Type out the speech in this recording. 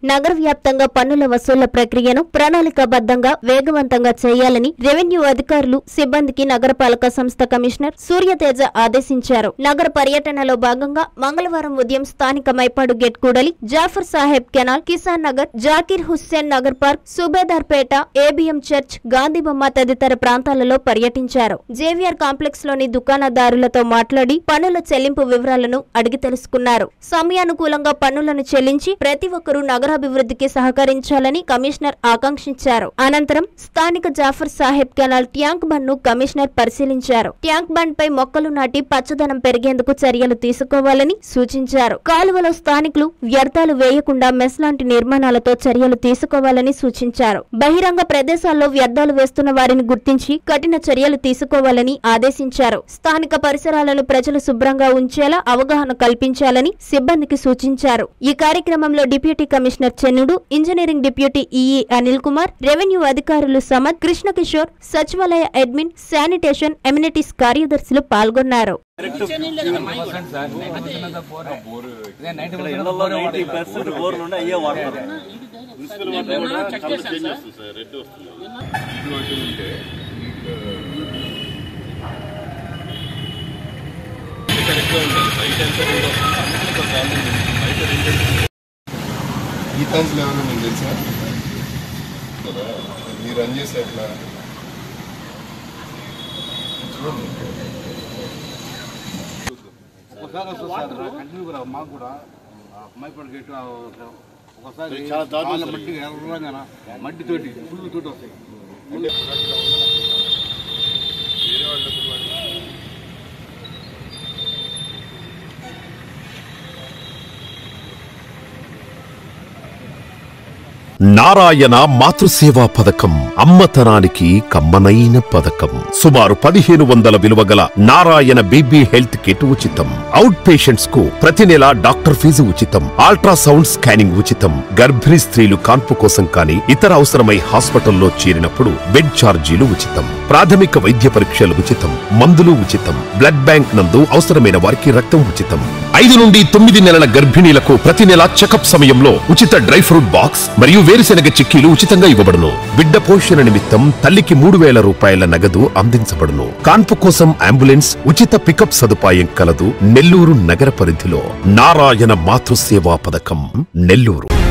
నగర వ్యాప్తంగా పన్నుల వసూళ్ల ప్రక్రియను ప్రణాళికాబద్ధంగా వేగవంతంగా చేయాలని రెవెన్యూ అధికారులు సిబ్బందికి నగరపాలక సంస్థ కమిషనర్ సూర్యతేజ ఆదేశించారు. నగర పర్యటనలో భాగంగా మంగళవారం ఉదయం స్థానిక మైపాడు గేట్ కూడలి, Jafar Saheb canal, Kisan Nagar, Zakir Hussain Nagar park, Subedarpeta, ABM church, Gandhibomma తదితర ప్రాంతాలలో పర్యటించారు. జేవిఆర్ కాంప్లెక్స్ లోని దుకాణదారులతో మాట్లాడి పన్నుల చెల్లింపు వివరాలను అడిగి తెలుసుకున్నారు. సమయానుకూలంగా పన్నులను చెల్లించి ప్రతి ఒక్కరూ నగరాభివృద్ధికి సహకరించాలని కమిషనర్ ఆకాంక్షించారు. అనంతరం స్థానిక Jafar Saheb canal tank bund ను కమిషనర్ పరిశీలించారు. ట్యాంక్ బండ్ పై మొక్కలు నాటి పచ్చదనం పెరిగేందుకు చర్యలు తీసుకోవాలని సూచించారు. కాలువలో స్థానికులు వ్యర్థాలు వేయకుండా మెస్ లాంటి నిర్మాణాలతో చర్యలు తీసుకోవాలని సూచించారు. బహిరంగ ప్రదేశాల్లో వ్యర్థాలు వేస్తున్న వారిని గుర్తించి కఠిన చర్యలు తీసుకోవాలని ఆదేశించారు. స్థానిక పరిసరాలను ప్రజలు శుభ్రంగా ఉంచేలా అవగాహన కల్పించాలని సిబ్బందికి సూచించారు. ఈ కార్యక్రమంలో deputy commissioner Chennudu, engineering deputy EE Anil Kumar, revenue అధికారులు సమద్, కృష్ణకిషోర్, సచివాలయ అడ్మిన్, శానిటేషన్, ఎమ్యూనిటీస్ కార్యదర్శులు పాల్గొన్నారు. గీతాంజలి ఎవరో మీకు తెలుసా? మీరు రన్ చేసే ఎట్లా చూడండి. మాకు కూడా మైపాడు గేట్ ఒకసారి మట్టి ఎర్రంగా మట్టితోటి ఫుల్ తోటి వస్తాయి. నారాయణ మాతృసేవా పథకం అమ్మతనానికి కమ్మనైన పథకం. సుమారు 1500 విలువగల నారాయణ బీబీ హెల్త్ కిట్ ఉచితం. అవుట్ పేషెంట్స్ కు ప్రతి నెల డాక్టర్ ఫీజు ఉచితం. అల్ట్రాసౌండ్ స్కానింగ్ ఉచితం. గర్భిణీ స్త్రీలు కాన్పు కోసం కానీ ఇతర అవసరమై హాస్పిటల్లో చేరినప్పుడు బెడ్ ఛార్జీలు ఉచితం. ప్రాథమిక వైద్య పరీక్షలు ఉచితం. మందులు ఉచితం. బ్లడ్ బ్యాంక్ నందు అవసరమైన వారికి రక్తం ఉచితం. 5 నుండి 9 నెలల గర్భిణీలకు ప్రతి నెల చెకప్ సమయంలో ఉచిత డ్రై ఫ్రూట్ బాక్స్ మరియు వేరుశెనగ చిక్కీలు ఉచితంగా ఇవ్వబడును. బిడ్డ పోషణ నిమిత్తం తల్లికి 3000 రూపాయల నగదు అందించబడును. కాన్పు కోసం అంబులెన్స్, ఉచిత పికప్ సదుపాయం కలదు. నెల్లూరు నగర పరిధిలో నారాయణ మాతృసేవా పథకం, నెల్లూరు.